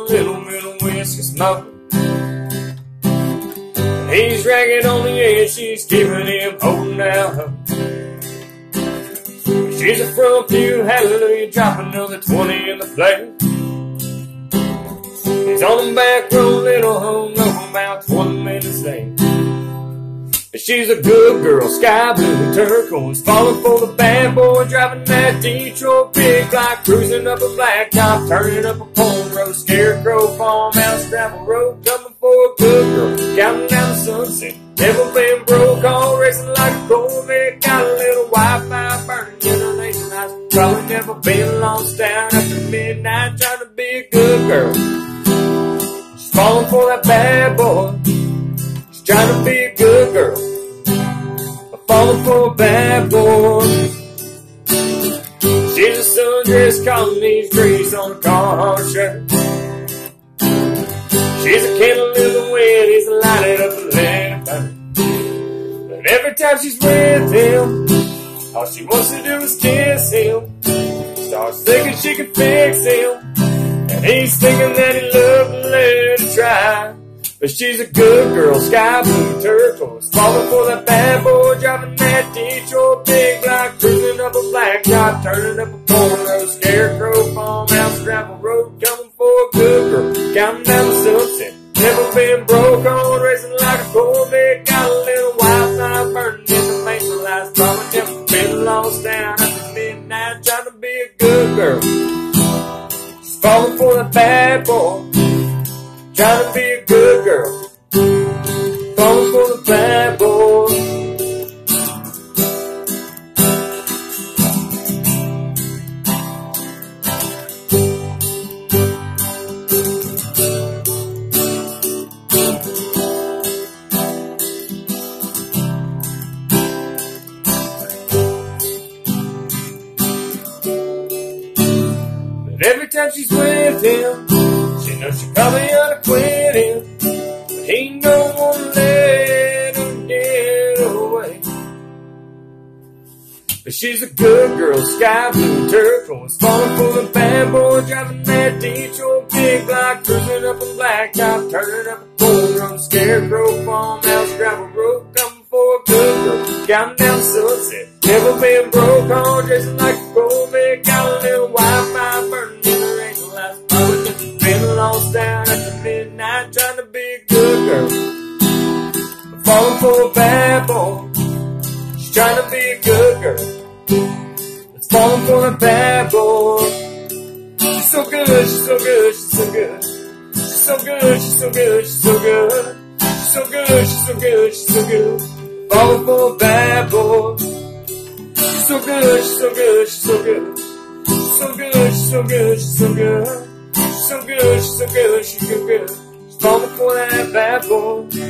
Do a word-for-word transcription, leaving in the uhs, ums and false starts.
little bit of whiskey smoke. He's ragged on the edge, she's keeping him holding down hope. She's a front pew, hallelujah, drop another twenty in the plate. He's on the back road, little home, no about twenty minutes late. She's a good girl, sky blue and turquoise, falling for the bad boy, driving that Detroit big block, cruising up a blacktop, turning up a corn road, scarecrow farmhouse, gravel road, coming for a good girl, counting down the sunset. Never been broke, all racing like a Corvette, got a little Wi-Fi burning generation lights, probably never been lost down after midnight, trying to be a good girl. She's falling for that bad boy. Trying to be a good girl, I'm falling for a bad boy. She's a sundress calling these grease on a Carhartt shirt. She's a candle in the wind, he's lighted up and let it burn. But every time she's with him, all she wants to do is kiss him. Starts thinking she can fix him, and he's thinking that he loved and let her try. But she's a good girl, sky blue turquoise, falling for that bad boy, driving that Detroit big block, cruising up a blacktop, turning up a corn road, scarecrow farmhouse, gravel road, coming for a good girl, counting down the sunset. Never been broke on, racing like a Corvette, got a little Wi-Fi burning in the main lights, probably never been lost down after midnight, trying to be a good girl. She's falling for that bad boy. Trying to be a good girl, falling for the bad boy. But every time she's with him, she knows she probably ought to quit him, but he don't want to let her get away. But she's a good girl, sky blue and turquoise, falling for the bad boy, driving that Detroit big block, cruising up a blacktop, turning up a corn road, scarecrow farmhouse, gravel road, coming for a good girl, counting down the sunset. Never been broke, on dressing like a Corvette, got a little Wi-Fi burning in the rain, lights, probably just been lost down after midnight, trying to be a good girl, but falling for a bad boy. She's trying to be a good girl, it's falling for a bad boy. She's so good, she's so good, she's so good. She's so good, she's so good, she's so good. She's so good, she's so good, she's so good. Falling for a bad boy. She's so good, she's so good, she's so good. She's so good, she's so good, she's so good. She's so good, she's so good, she's so good. She's falling for that bad boy.